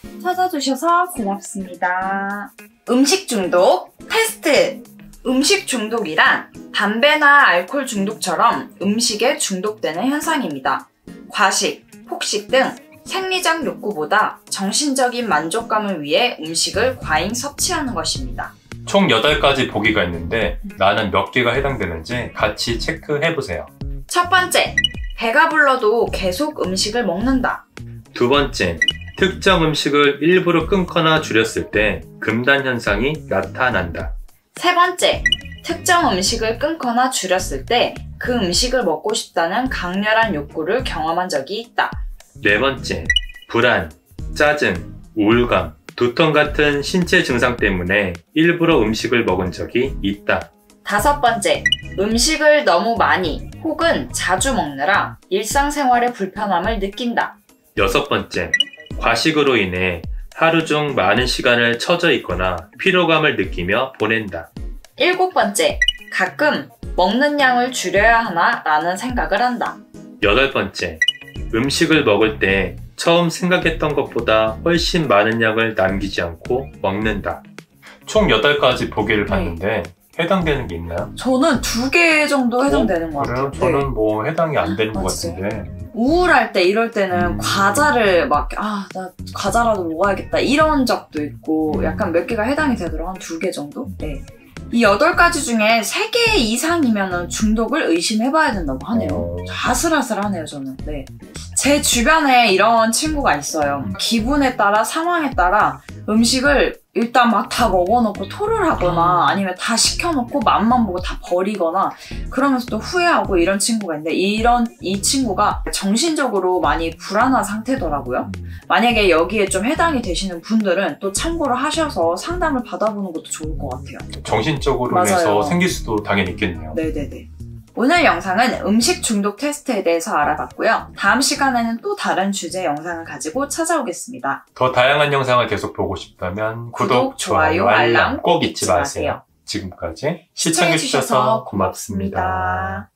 찾아주셔서 고맙습니다. 음식 중독 테스트! 음식 중독이란 담배나 알코올 중독처럼 음식에 중독되는 현상입니다. 과식, 폭식 등 생리적 욕구보다 정신적인 만족감을 위해 음식을 과잉 섭취하는 것입니다. 총 8가지 보기가 있는데 나는 몇 개가 해당되는지 같이 체크해보세요. 첫 번째, 배가 불러도 계속 음식을 먹는다. 두 번째, 특정 음식을 일부러 끊거나 줄였을 때 금단 현상이 나타난다. 세 번째, 특정 음식을 끊거나 줄였을 때 그 음식을 먹고 싶다는 강렬한 욕구를 경험한 적이 있다. 네 번째, 불안, 짜증, 우울감, 두통 같은 신체 증상 때문에 일부러 음식을 먹은 적이 있다. 다섯 번째, 음식을 너무 많이 혹은 자주 먹느라 일상생활의 불편함을 느낀다. 여섯 번째, 과식으로 인해 하루 중 많은 시간을 처져 있거나 피로감을 느끼며 보낸다. 일곱 번째, 가끔 먹는 양을 줄여야 하나 라는 생각을 한다. 여덟 번째, 음식을 먹을 때 처음 생각했던 것보다 훨씬 많은 양을 남기지 않고 먹는다. 총 8가지 보기를 봤는데 해당되는 게 있나요? 저는 2개 정도 해당되는 것 같아요. 그래요? 저는 뭐 해당이 안 되는 것 진짜요? 같은데. 우울할 때 이럴 때는 과자를 막, 나 과자라도 먹어야겠다 이런 적도 있고 약간 몇 개가 해당이 되더라고요. 한 2개 정도? 네. 이 8가지 중에 3개 이상이면 중독을 의심해봐야 된다고 하네요. 아슬아슬하네요, 저는. 네. 제 주변에 이런 친구가 있어요. 기분에 따라, 상황에 따라 음식을 일단 막 다 먹어놓고 토를 하거나 아니면 다 시켜놓고 맛만 보고 다 버리거나 그러면서 또 후회하고 이런 친구가 있는데 이 친구가 정신적으로 많이 불안한 상태더라고요. 만약에 여기에 좀 해당이 되시는 분들은 또 참고를 하셔서 상담을 받아보는 것도 좋을 것 같아요. 정신적으로 인해서 생길 수도 당연히 있겠네요. 네네네. 오늘 영상은 음식 중독 테스트에 대해서 알아봤고요. 다음 시간에는 또 다른 주제 영상을 가지고 찾아오겠습니다. 더 다양한 영상을 계속 보고 싶다면 구독, 좋아요, 알람 꼭 잊지 마세요. 지금까지 시청해주셔서 고맙습니다.